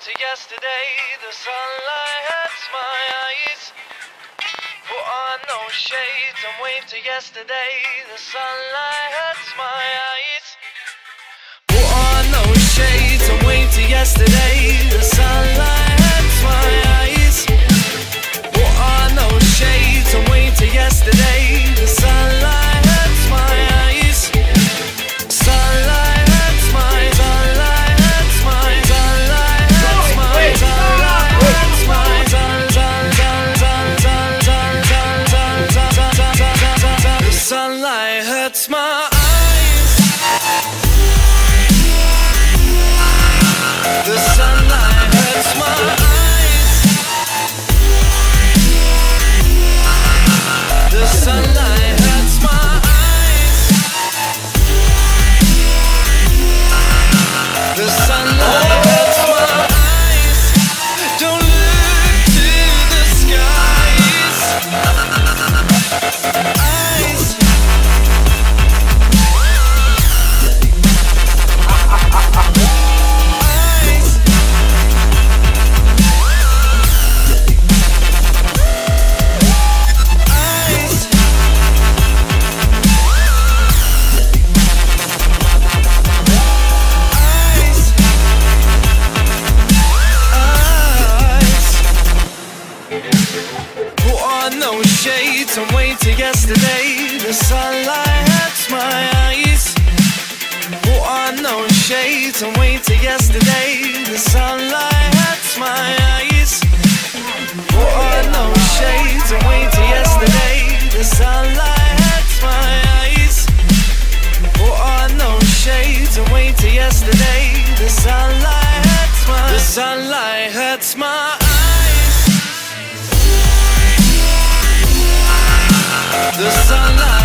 to yesterday, the sunlight hurts my eyes. Put on those shades and wave to yesterday, the sunlight hurts my eyes. Put on those shades and wave to yesterday, the sunlight hurts my eyes. Put on those shades and wave to yesterday, the sunlight hurts my eyes. Sunlight hurts my, sunlight hurts my, sunlight hurts my, sunlight hurts my, the sunlight hurts my eyes. The sunlight hurts my eyes. The sunlight hurts my eyes. The sunlight hurts my eyes. Don't look to the skies. Eyes. Put on those shades and wait till yesterday, the sunlight hurts my eyes. Put on those shades and wait till yesterday, the sunlight hurts my eyes. Put on those shades and wait till yesterday, the sunlight hurts my eyes. Put on those shades and wait till yesterday, the sunlight hurts my, the sunlight hurts my eyes. The sunlight